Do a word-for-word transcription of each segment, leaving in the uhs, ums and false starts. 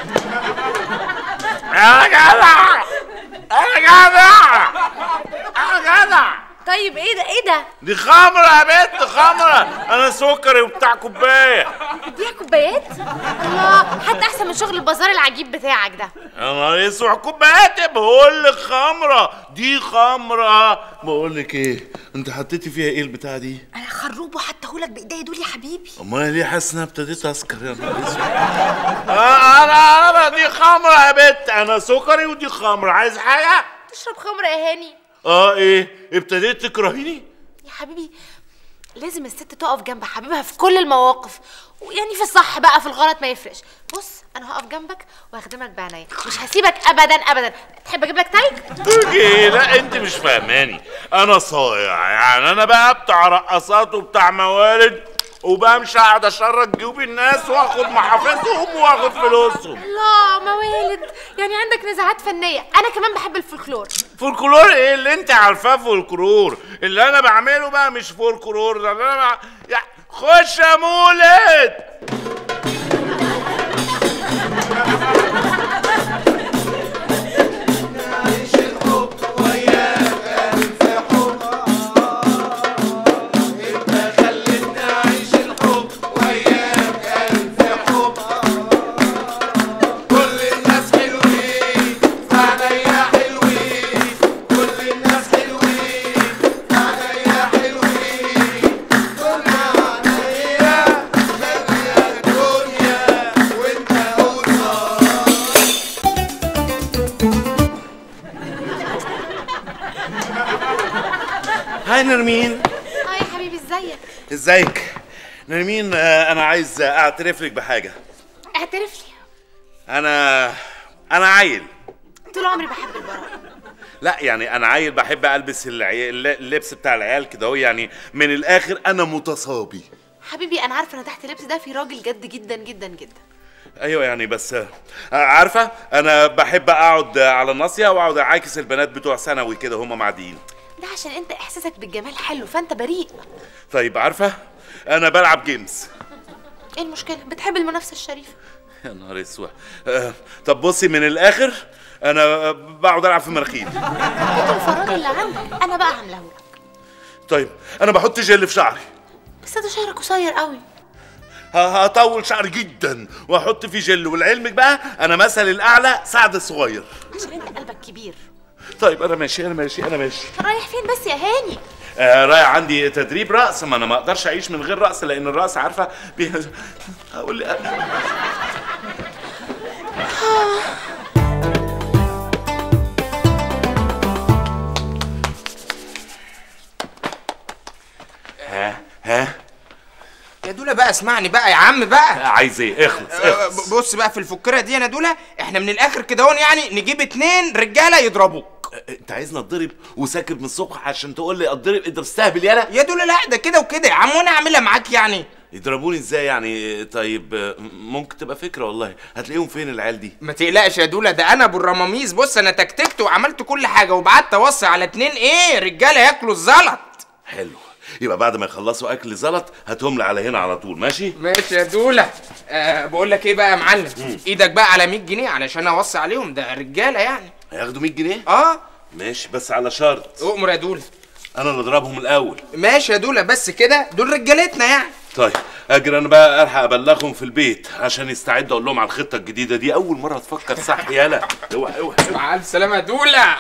يا جدع يا جدع يا جدع. طيب ايه ده ايه ده؟ دي خمرة يا بنت، خمرة. انا سكري وبتاع كوباية. اديها كوبايات؟ الله، حتى احسن من شغل البازار العجيب بتاعك ده. انا يسوع كوبايات. بقول لك خمرة، دي خمرة. بقول لك ايه، انت حطيتي فيها ايه البتاعة دي؟ انا خروب وحطهولك بايديا دول يا حبيبي. امال ليه حاسس ان انا ابتديت اسكر يا نهار اسود؟ انا انا دي خمرة يا بنت، انا سكري ودي خمرة. عايز حاجة؟ تشرب خمرة يا هاني؟ اه ايه؟ ابتديت تكرهيني؟ يا حبيبي لازم الست تقف جنب حبيبها في كل المواقف، يعني في الصح بقى في الغلط ما يفرقش. بص انا هقف جنبك وهخدمك بعناية، مش هسيبك ابدا ابدا. تحب اجيب لك تايج؟ ايه؟ لا انت مش فاهماني، انا صايع يعني. انا بقى بتاع رقصات وبتاع موالد، وبمشي قاعد اشرج جيوب الناس واخد محافظهم واخد فلوسهم. الله، موالد يعني عندك نزاعات فنيه. انا كمان بحب الفولكلور. فولكلور ايه اللي انت عارفاه؟ فولكلور اللي انا بعمله بقى مش فولكلور ده. انا بقى... يا خش يا مولد. هاي نرمين. اه يا حبيبي ازيك؟ ازيك نرمين؟ آه انا عايز اعترف لك بحاجه. اعترف لي. انا انا عيل. طول عمري بحب البراءة. لا يعني انا عيل بحب البس العي... اللبس بتاع العيال كده اهو، يعني من الاخر انا متصابي. حبيبي انا عارفه ان تحت اللبس ده في راجل جد جدا جدا جدا. ايوه يعني، بس عارفه انا بحب اقعد على الناصيه واقعد اعاكس البنات بتوع ثانوي كده هم معديين. ده عشان انت احساسك بالجمال حلو فانت بريء. طيب عارفه انا بلعب جيمز. ايه المشكله؟ بتحب المنافسه الشريفه. يا نهار اسود. آه طب بصي من الاخر، انا بقعد العب في مناخيري. انت الفراغ اللي عندك انا بقى عاملاه لك. طيب انا بحط جل في شعري. بس ده شعرك قصير قوي. هطول شعري جدا واحط فيه جل، ولعلمك بقى انا مثل الاعلى سعد الصغير. عشان انت قلبك كبير. طيب انا ماشي انا ماشي انا ماشي. رايح فين بس يا هاني؟ آه رايح عندي تدريب رقص، ما انا ما اقدرش اعيش من غير رقص، لان الرقص عارفه بيه... هقول لي ها ها يا دولا بقى اسمعني بقى يا عم بقى. عايز ايه؟ اخلص اخلص. بص بقى في الفكره دي يا دولا، احنا من الاخر كده هون يعني نجيب اتنين رجاله يضربوك. انت عايزني اتضرب وساكت من الصبح عشان تقول لي اتضرب؟ انت بتستهبل يالا يا دولا. لا ده كده وكده يا عم، وانا اعملها معاك يعني. يضربوني ازاي يعني؟ طيب ممكن تبقى فكره والله. هتلاقيهم فين العيال دي؟ ما تقلقش يا دولا، ده انا ابو الرماميس. بص انا تكتكت وعملت كل حاجه وبعت اوصي على اتنين ايه رجاله ياكلوا الزلط. حلو، يبقى بعد ما يخلصوا اكل زلط هاتهم لي على هنا على طول. ماشي ماشي يا دولا. أه بقول لك ايه بقى يا معلم، مم. ايدك بقى على مية جنيه علشان اوصي عليهم، ده رجاله يعني. هياخدوا مية جنيه؟ اه ماشي، بس على شرط. اؤمر يا دولا. انا اللي اضربهم الاول. ماشي يا دولا، بس كده دول رجالتنا يعني. طيب اجري انا بقى الحق ابلغهم في البيت عشان يستعدوا اقول لهم على الخطه الجديده دي. اول مره تفكر صح يالا. اوعى اوعى. مع الف سلامه يا دولا.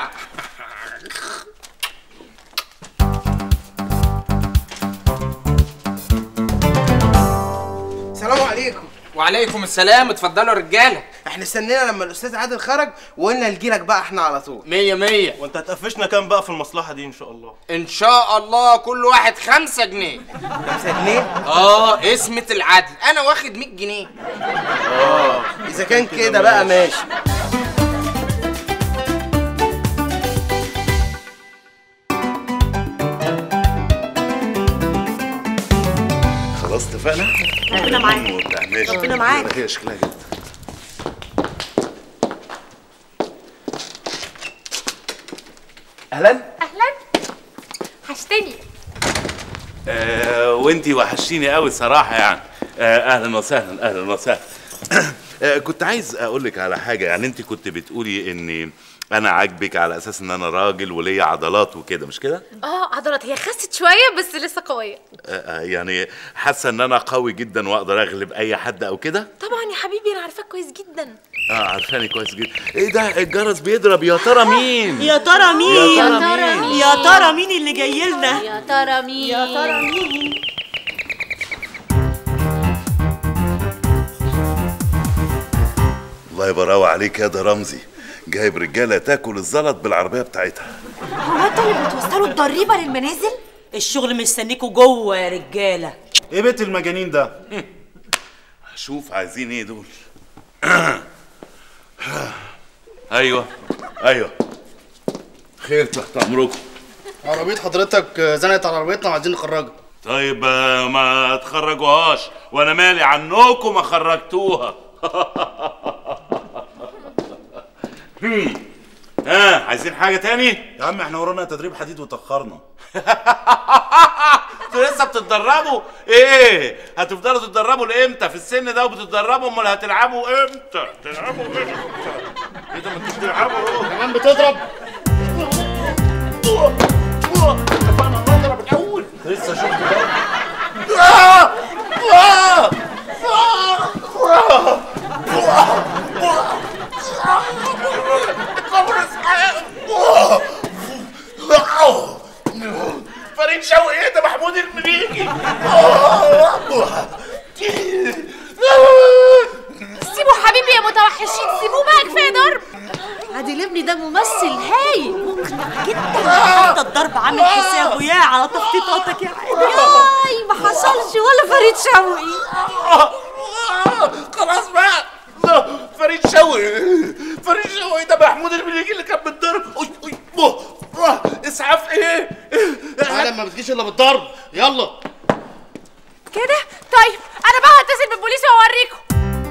السلام عليكم. وعليكم السلام. اتفضلوا يا رجاله. احنا استنينا لما الاستاذ عادل خرج وقلنا نجيلك بقى احنا على طول. مية مية. وانت هتقفشنا كام بقى في المصلحه دي ان شاء الله؟ ان شاء الله كل واحد خمسة جنيه. خمسة جنيه؟ اه اسمة العدل، انا واخد مية جنيه. اه اذا كان كده بقى ماشي. خلاص اتفقنا؟ ربنا معاك. ماشي ربنا معاك. هي شكلها كده. اهلا اهلا، حشتني. آه وانتي وحشتيني قوي صراحه يعني. آه اهلا وسهلا اهلا وسهلا. كنت عايز اقول لك على حاجه. يعني انت كنت بتقولي ان انا عاجبك على اساس ان انا راجل وليا عضلات وكده، مش كده؟ اه عضلات، هي خست شويه بس لسه قويه. آه يعني حاسه ان انا قوي جدا واقدر اغلب اي حد او كده؟ طبعا يا حبيبي انا عارفاك كويس جدا. اه عارفاني كويس جدا. ايه ده الجرس بيضرب؟ يا ترى مين؟ يا ترى مين؟ يا ترى مين؟ يا ترى مين اللي جاي لنا؟ يا ترى مين؟ يا ترى مين؟ الله يبارك عليك يا ده رمزي، جايب رجاله تاكل الزلط بالعربيه بتاعتها. هو انتوا اللي بتوصلوا الضريبه للمنازل؟ الشغل مستنيكوا جوه يا رجاله. ايه بيت المجانين ده؟ شوف عايزين ايه دول؟ ايوه ايوه خير تحت امركم. عربيه حضرتك زنقت على عربيتنا وعايزين نخرجها. طيب ما تخرجوهاش، وانا مالي عنكم ما خرجتوها. ها آه، عايزين حاجه تاني؟ يا عم احنا ورانا تدريب حديد وتاخرنا. انتوا لسه بتتدربوا؟ ايه هتفضلوا تتدربوا لامتى في السن ده وبتتدربوا؟ امال هتلعبوا امتى؟ تلعبوا امتى؟ ايه ده ما انتوا بتلعبوا اهو كمان بتضرب؟ اتفقنا نضرب الاول. لسه شفت ده؟ فريد شوقي. ايه ده محمود المليجي. سيبوا حبيبي يا متوحشين، سيبوه بقى كفايه ضرب. عادل ابني ده ممثل هايل مقنع جدا. حتى الضرب عامل حسابه يا على تخطيطاتك يا عادل. ياي ما حصلش ولا فريد شوقي. خلاص بقى. فريد شوقي فريد شوقي ده محمود المليجي اللي كان بيتضرب. اسعاف ايه؟ تعالى ما بتجيش الا بالضرب. يلا كده طيب انا بقى هتصل بالبوليس واوريكم.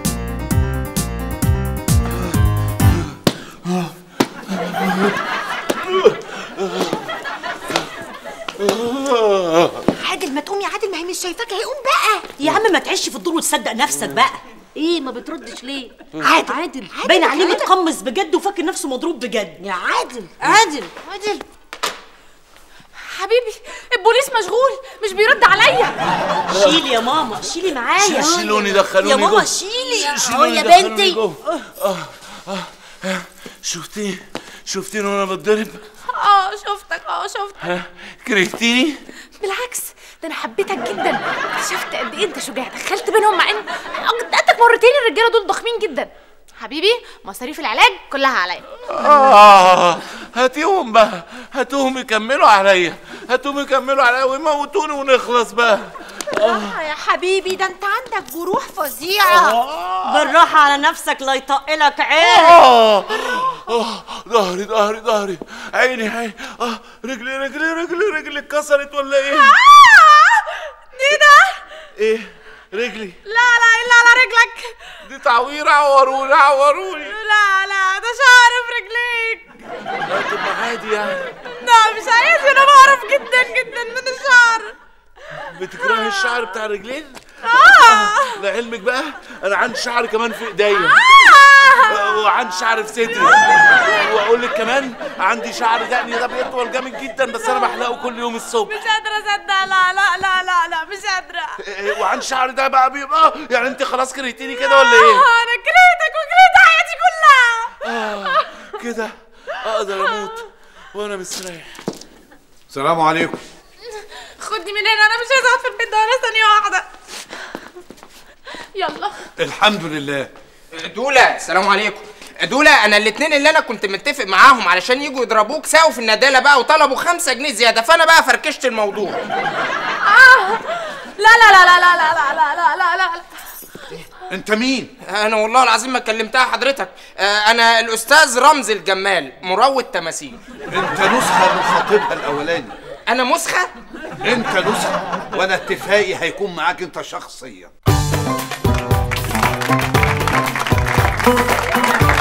عادل ما تقوم يا عادل، ما هي مش شايفاك، هيقوم بقى. يا عم ما تعيش في الدور وتصدق نفسك بقى. ايه ما بتردش ليه؟ عادل عادل باين عليه متقمص بجد وفاكر نفسه مضروب بجد. يا عادل عادل عادل حبيبي البوليس مشغول مش بيرد عليا. شيلي يا ماما، شيلي معايا. شيلوني دخلوني يا ماما جوه. شيلي اهو يا بنتي. اه اه شفتيني شفتيني وانا بتضرب؟ اه شفتك اه شفتك. كرهتيني؟ بالعكس ده انا حبيتك جدا. اكتشفت قد ايه انت شجاع، دخلت بينهم مع ان قدرتك مرتين. الرجاله دول ضخمين جدا. حبيبي مصاريف العلاج كلها عليا. اه هاتيهم بقى، هاتوهم يكملوا عليا، هاتوهم يكملوا عليا ويموتوني ونخلص بقى. اه يا حبيبي ده انت عندك جروح فظيعه. بالراحه على نفسك لا يطقلك عين. اه اه ظهري ظهري ظهري عيني عيني. اه رجلي رجلي رجلي رجلي اتكسرت ولا ايه؟ ايه ده؟ ايه رجلي؟ لا لا الا على رجلك دي تعويره. عوروني عوروني. لا لا ده شعر في رجليك. لا تبقى عادي يعني. لا مش عايز، انا بعرف جدا جدا من الشعر. بتكرهي الشعر بتاع الرجلين؟ اه لعلمك بقى انا عندي شعر كمان في ايديا. آه. وعندي شعر في صدري. واقول لك كمان عندي شعر دقني ده بيطول جامد جدا بس انا بحلقه كل يوم الصبح. مش قادره اصدق. لا لا لا لا لا مش قادره. وعندي شعر ده بقى بيبقى يعني انت خلاص كرهتيني كده ولا ايه؟ اه انا كرهتك وكرهت حياتي كلها. اه كده اقدر اموت وانا مستريح. السلام عليكم. خدني من هنا، انا مش عايزه اقعد في البيت ده ولا ثانيه واحده. يلا الحمد لله. دولة السلام عليكم. دولة انا الاتنين اللي انا كنت متفق معاهم علشان يجوا يضربوك ساووا في الندالة بقى وطلبوا خمسة جنيه زيادة، فانا بقى فركشت الموضوع. آه. لا لا لا لا لا لا لا لا لا لا لا. انت مين؟ انا والله العظيم ما كلمتها حضرتك. انا الاستاذ رمزي الجمال مروض تماثيل. انت نسخة من خطيبها الاولاني. انا مسخة؟ انت نسخة وانا اتفاقي هيكون معاك انت شخصيا.